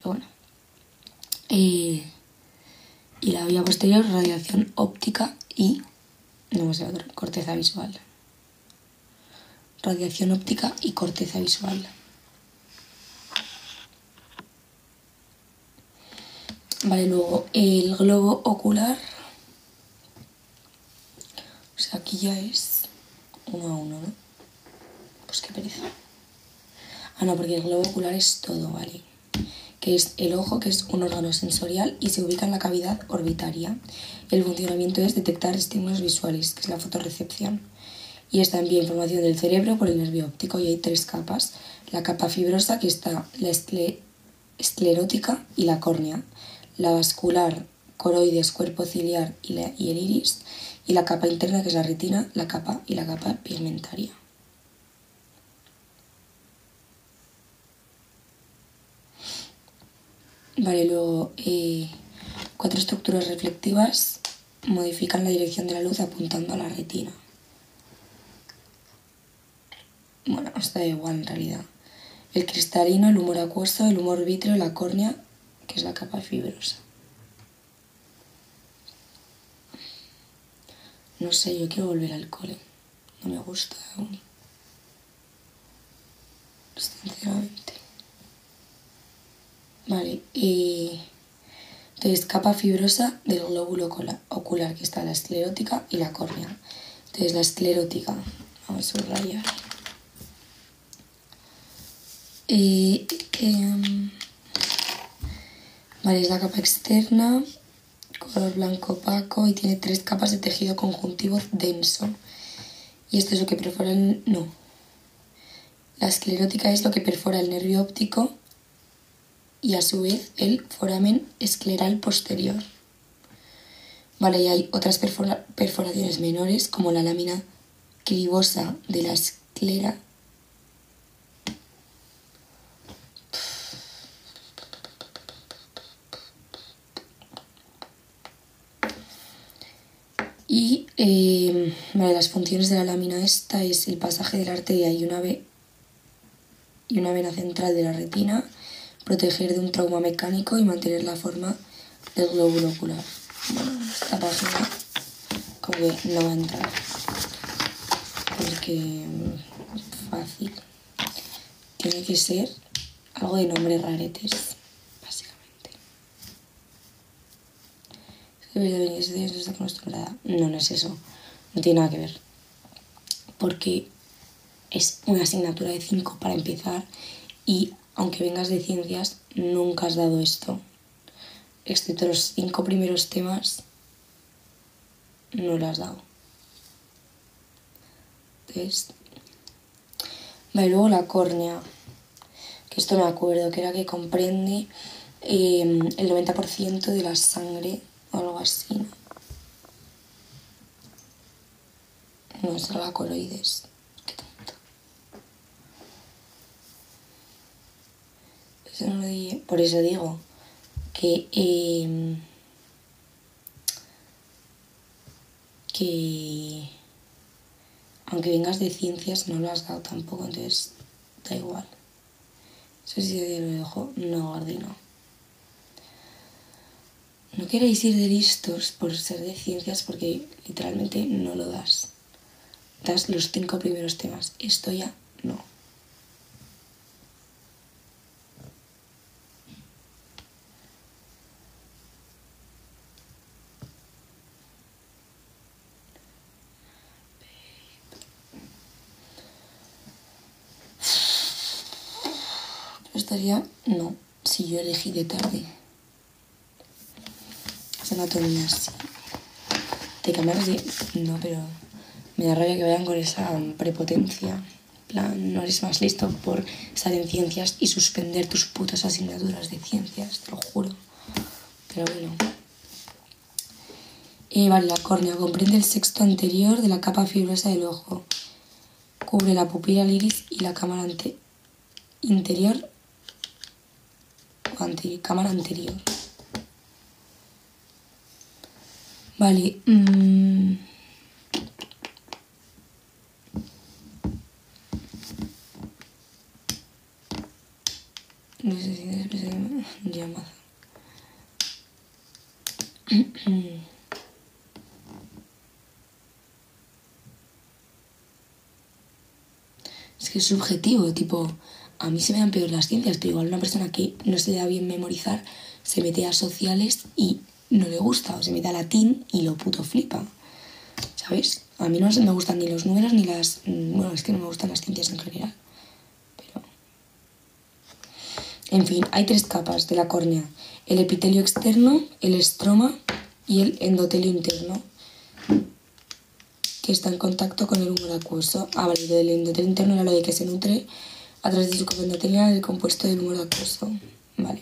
pero bueno. Y la vía posterior, radiación óptica y, no sé, otro, corteza visual. Radiación óptica y corteza visual. Vale, luego el globo ocular. O sea, aquí ya es 1 a 1, ¿no? Pues qué pereza. Ah, no, porque el globo ocular es todo, ¿vale? Que es el ojo, que es un órgano sensorial y se ubica en la cavidad orbitaria. El funcionamiento es detectar estímulos visuales, que es la fotorrecepción. Y esta envía información del cerebro por el nervio óptico y hay 3 capas. La capa fibrosa, que está la esclerótica y la córnea. La vascular, coroides, cuerpo ciliar y el iris. Y la capa interna, que es la retina, la capa pigmentaria. Vale, luego 4 estructuras reflectivas modifican la dirección de la luz apuntando a la retina. Bueno, está igual en realidad. El cristalino, el humor acuoso, el humor vítreo, la córnea, que es la capa fibrosa. No sé, yo quiero volver al cole. No me gusta aún. Sinceramente. Vale, entonces capa fibrosa del glóbulo ocular, que está la esclerótica y la córnea. Entonces la esclerótica, vamos a subrayar. Vale, es la capa externa, color blanco opaco y tiene 3 capas de tejido conjuntivo denso. Y esto es lo que perfora el... No. La esclerótica es lo que perfora el nervio óptico y a su vez el foramen escleral posterior. Vale, y hay otras perforaciones menores como la lámina cribosa de la esclera. Y vale, las funciones de la lámina esta es el pasaje de la arteria y una vena central de la retina, proteger de un trauma mecánico y mantener la forma del glóbulo ocular. Bueno, esta página como que no va a entrar porque fácil. Tiene que ser algo de nombres raretes, básicamente. No, no es eso. No tiene nada que ver. Porque es una asignatura de 5 para empezar y aunque vengas de ciencias, nunca has dado esto. Excepto los 5 primeros temas, no lo has dado. Entonces, vale, luego la córnea, que esto me acuerdo, que era que comprende el 90% de la sangre o algo así, ¿no? No, es la coroides. Qué tonta. Por eso digo que aunque vengas de ciencias no lo has dado tampoco, entonces da igual. Eso sí yo lo dejo, no, Gardino. No queréis ir de listos por ser de ciencias porque literalmente no lo das. Das los 5 primeros temas. Esto ya no. Pero estaría... No, si yo elegí de tarde. Es anatomía, sí. Te cambias de... No, pero... Me da rabia que vayan con esa prepotencia. En plan, no eres más listo por estar en ciencias y suspender tus putas asignaturas de ciencias, te lo juro. Pero bueno. Vale, la córnea comprende el sexto anterior de la capa fibrosa del ojo. Cubre la pupila, el iris y la cámara interior o cámara anterior. Vale. No sé si Llamada. Es que es subjetivo, tipo, a mí se me dan peor las ciencias, pero igual una persona que no se le da bien memorizar se mete a sociales y no le gusta, o se mete a latín y lo puto flipa, ¿sabes? A mí no me gustan ni los números ni las... Bueno, es que no me gustan las ciencias en general, pero... En fin, hay 3 capas de la córnea: el epitelio externo, el estroma y el endotelio interno, que está en contacto con el humor acuoso. Ah, vale, lo del endotelio interno era lo de que se nutre a través de su capa endotelial del compuesto del humor acuoso. Vale.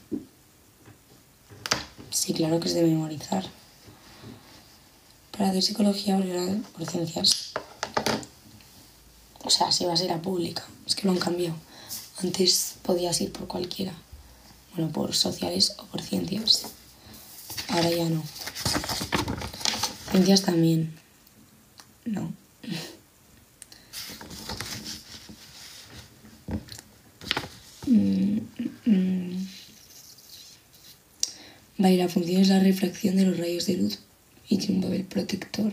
Sí, claro que es de memorizar. Para hacer psicología por ciencias. O sea, si vas a ir a pública. Es que lo han cambiado. Antes podías ir por cualquiera. Bueno, por sociales o por ciencias. Ahora ya no. Ciencias también. No. Vale, la función es la refracción de los rayos de luz y tiene un papel protector.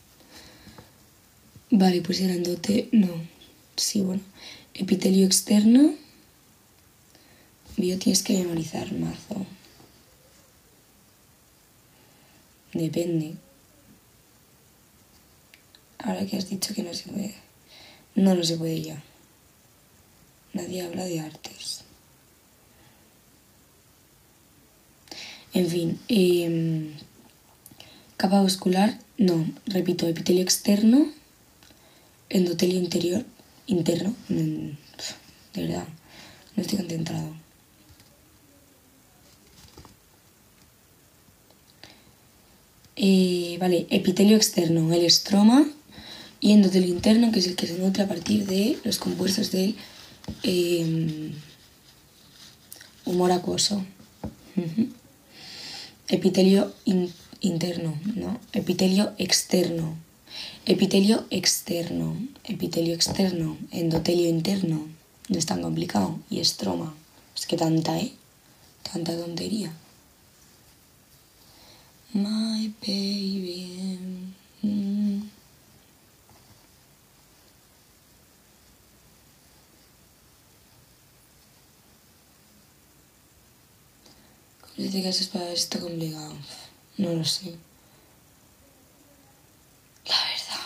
Vale, pues el endotelio... No. Sí, bueno. Epitelio externo. Bio tienes que memorizar mazo. Depende. Ahora que has dicho que no se puede. No se puede ya. Nadie habla de artes. En fin. Capa vascular. No, repito. Epitelio externo. Endotelio interior. Interno. De verdad. No estoy concentrado. Vale, epitelio externo, el estroma, y endotelio interno, que es el que se nutre a partir de los compuestos del humor acuoso. Epitelio interno, ¿no? Epitelio externo. Epitelio externo. Epitelio externo. Endotelio interno. No es tan complicado. Y estroma. Es que tanta, ¿eh? Tanta tontería. My baby. ¿Cómo dice que haces para esto complicado? No lo sé. La verdad.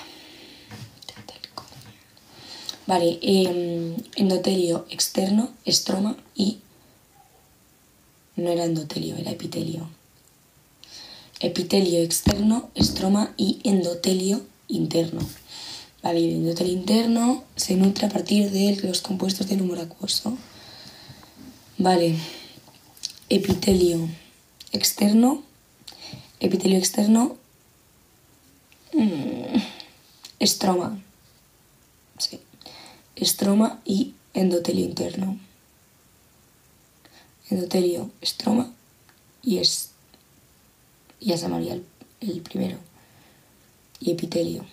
Vale, endotelio externo, estroma y... No era endotelio, era epitelio. Epitelio externo, estroma y endotelio interno. Vale, el endotelio interno se nutre a partir de los compuestos del humor acuoso. Vale, epitelio externo, estroma. Sí, estroma y endotelio interno. Endotelio, estroma y es... Ya se me olvidó el primero. Y epitelio.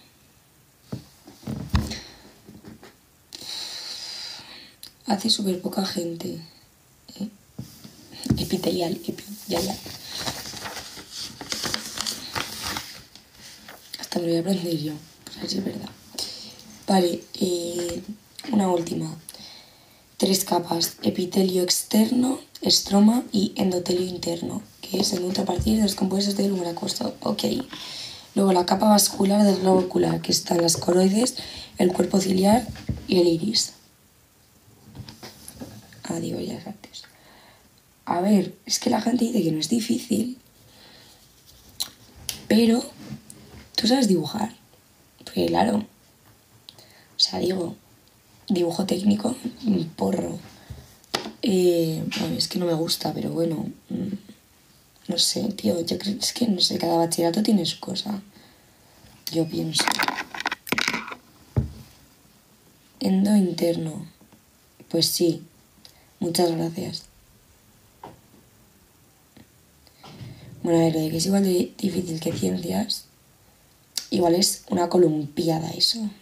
Hace súper poca gente. Epitelial, ya. Hasta me lo voy a aprender yo, pues a ver si es verdad. Vale, una última. 3 capas: epitelio externo, estroma y endotelio interno, que se nutre a partir de los compuestos del humor acuoso. Ok. Luego la capa vascular del globo ocular, que están las coroides, el cuerpo ciliar y el iris. Digo ya antes. A ver, es que la gente dice que no es difícil, pero tú sabes dibujar. Porque claro, o sea, digo, dibujo técnico, un porro. Bueno, es que no me gusta, pero bueno, no sé, tío, yo creo, es que no sé, cada bachillerato tiene su cosa. Yo pienso. Endo interno. Pues sí, muchas gracias. Bueno, a ver, lo de que es igual de difícil que ciencias, igual es una columpiada eso.